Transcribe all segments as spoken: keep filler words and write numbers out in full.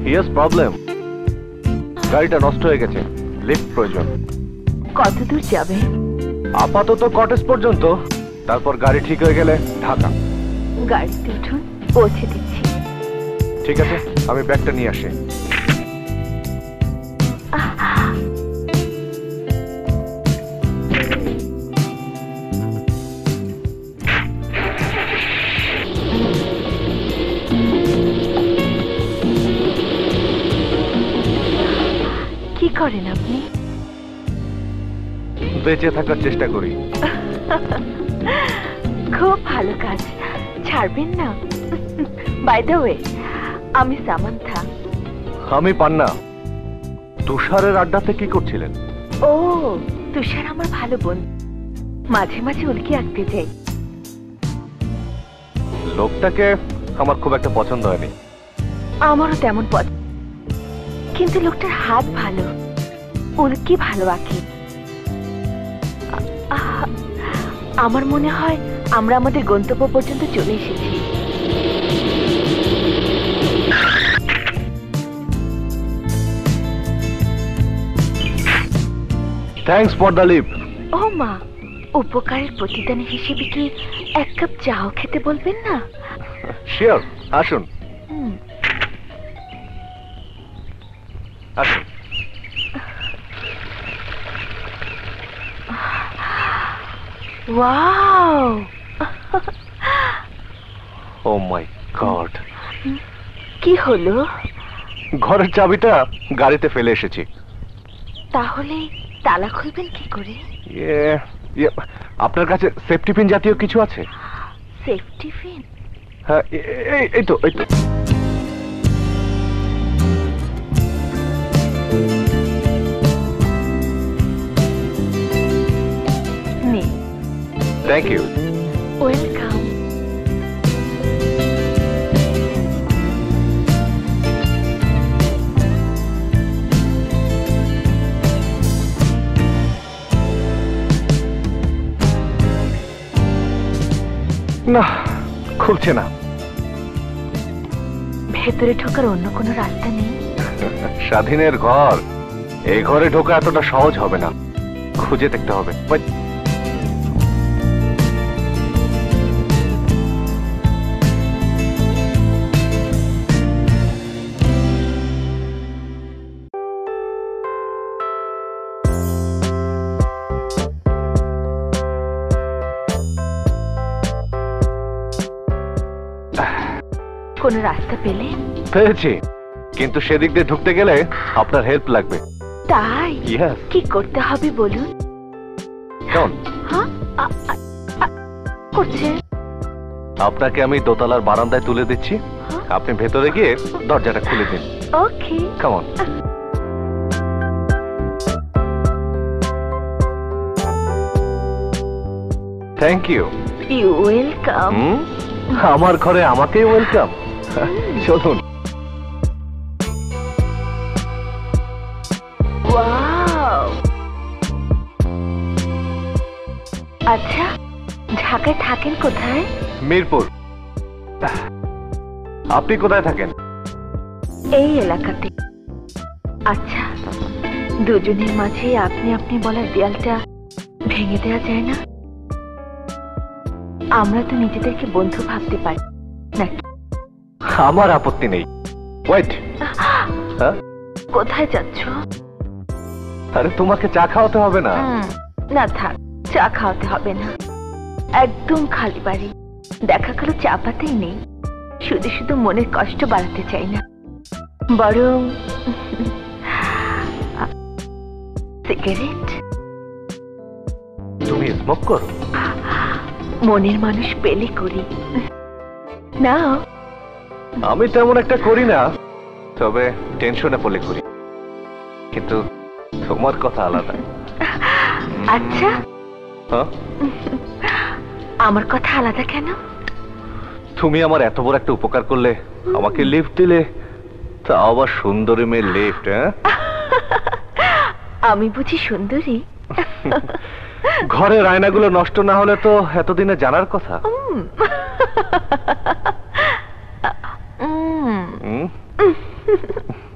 Yes problem, গাড়িটা নষ্ট হয়ে গেছে, লিফট প্রয়োজন। কত দূর যাবে? আপাতত কটেজ পর্যন্ত, তারপর গাড়ি ঠিক হয়ে গেলে ঢাকা। গাড়িতে উঠুন, পৌঁছে দিচ্ছি। ঠিক আছে, আমি ব্যাগটা নিয়ে আসি। কি করেন আপনি? বেঁচে থাকার চেষ্টা করি। খুব ভালো কাজ, ছাড়বেন না। বাই দ্য ওয়ে, আমি সামান্থা। আমি পান্না। তুষারের আড্ডাতে কি করছিলেন? ও, তুষার আমার ভালো বোন, মাঝে মাঝে উল্কি আঁকতে যাই। লোকটাকে আমার খুব একটা পছন্দ হয়নি। আমারও তেমন পছন্দ, কিন্তু লোকটার হাত ভালো, উল্কি ভালো আঁকে। আমার মনে হয় আমরা আমাদের গন্তব্য পর্যন্ত চলে এসেছি। Thanks for the lift. ও মা, উপকারের প্রতিদান হিসেবে কি এক কাপ চাও খেতে বলবেন না? শিওর, আসুন আসুন। Wow, oh my god. কি হলো? ঘরের চাবিটা গাড়িতে ফেলে এসেছি। তাহলে তালা খুলবেন কি করে? ইয়ে, ইয়ে, আপনার কাছে সেফটি পিন জাতীয় কিছু আছে? Safety pin? হ্যাঁ, এই- এই তো এই তো। নে। Thank you. ওয়েলকাম। না, খুলছে না। ভেতরে ঢোকার অন্য কোনো রাস্তা নেই? স্বাধীনের ঘর, এই ঘরে ঢোকা এতটা সহজ হবে না, খুঁজে দেখতে হবে। কোন রাস্তা পেলে? পেয়েছি, কিন্তু সেদিক দিয়ে ঢুকতে গেলে আপনার হেল্প লাগবে। তাই? Yes. কি করতে হবে বলুন? কেমন? হ্যাঁ, আ- আ- আ- করছে। আপনাকে আমি দোতলার বারান্দায় তুলে দিচ্ছি, আপনি ভেতরে গিয়ে দরজাটা খুলে দিন। ওকে। কেমন? Thank you. You welcome. আমার ঘরে আমাকেই ওয়েলকাম। চলুন। ওয়াও, আচ্ছা, ঢাকায় থাকেন কোথায়? মিরপুর। আপনি কোথায় থাকেন? এই এলাকাতে। আচ্ছা, দুজনের মাঝে আপনি আপনি বলার দেয়ালটা ভেঙে দেওয়া যায় না? আমরা তো নিজেদেরকে বন্ধু ভাবতে পারি নাকি? আমার আপত্তি নেই। ওয়েট। হ্যাঁ, কোথায় যাচ্ছ? আরে তোমাকে চা খাওয়াতে হবে না। না থাক, চা খাওয়াতে হবে না, একদম খালি বাড়ি। দেখা গেল চা পাতেই নেই। শুধু শুধু মনের কষ্ট বাড়াতে চাই না, বরং সিগারেট। তুমি স্মোক করো? মনের মানুষ পেলে করি না। আমি তেমন একটা করি না, তবে টেনশনে পড়লে করি। কিন্তু তোমার কথা আলাদা। আচ্ছা, হ্যাঁ, আমার কথা আলাদা কেন? তুমি আমার এত বড় একটা উপকার করলে, আমাকে লিফট দিলে, তা আবার সুন্দরী মেয়ে লিফট। হ্যাঁ, আমি বুঝি সুন্দরী? ঘরের আয়নাগুলো নষ্ট না হলে তো এতদিনে জানার কথা। উম। উম।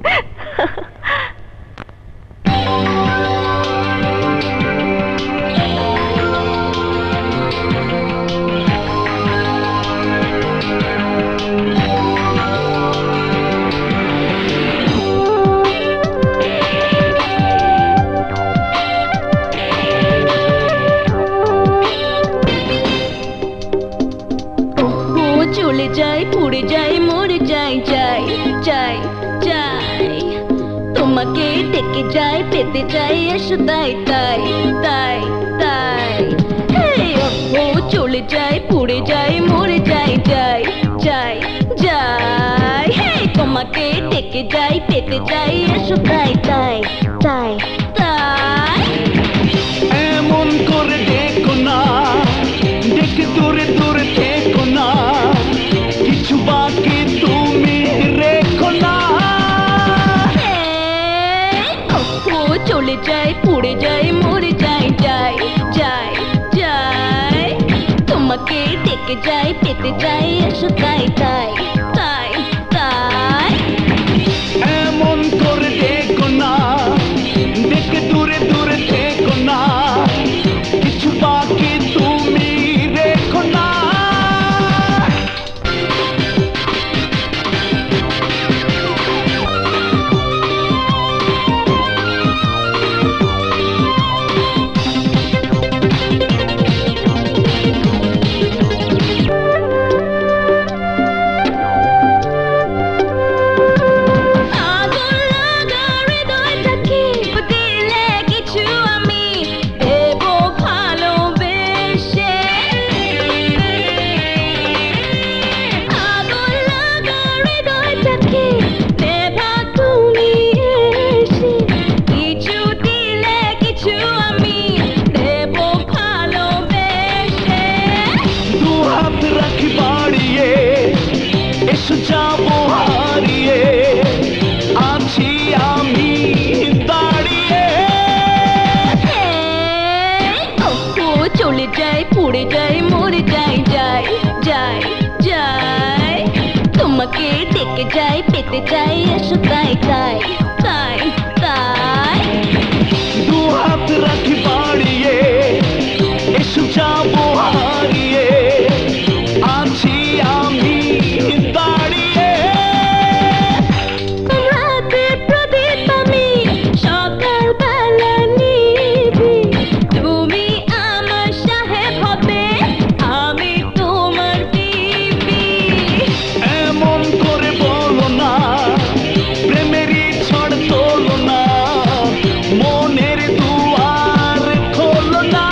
তোমাকে ডেকে যাই পেতে যাই এসো তাই তাই তাই তাই ও চলে যাই পুড়ে যাই মরে যাই যাই যাই যাই তোমাকে ডেকে যাই পেতে যাই এসো তাই তাই তাই তাই এমন করে ডেকো না, ডেকে দূরে দূরে থেকো না, কিছু বাকি তুমি রেখো না। ও চলে যাই পুড়ে যাই মরে যাই যাই যাই যাই তোমাকে ডেকে যাই পেতে যাই এসো তাই তাই তাই তাই এমন করে ডেকো না, ডেকে দূরে দূরে থেকো না, কিছু বাকি তুমি রেখো না। এসো যাবো হারিয়ে, আছি আমি দাঁড়িয়ে। ও চলে যাই পুড়ে যাই মরে যাই যাই যাই যাই তোমাকে ডেকে যাই পেতে যাই এসো তাই তাই তাই তাই দু হাত রাখি বাড়িয়ে, এসো যাবো হারিয়ে, আছি আমি দাঁড়িয়ে। রাতে প্রদীপ আমি সকাল বেলা নিবি, তুমি আমার সাহেব হবে আমি তোমার বিবি। এমন করে বলো না, প্রেমেরই ঝড় তোলো না, মনের দুয়ার খোলো না।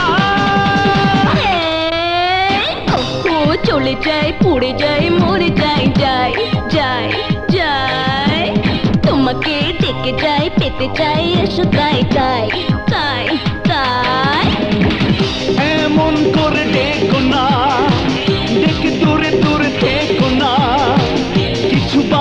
ও চলে যাই পুড়ে যাই মরে যাই যাই যাই যাই তোমাকে ডেকে যাই পেতে যাই এসো তাই তাই তাই তাই এমন করে ডেকো না, ডেকে দূরে দূরে থেকো না, কিছু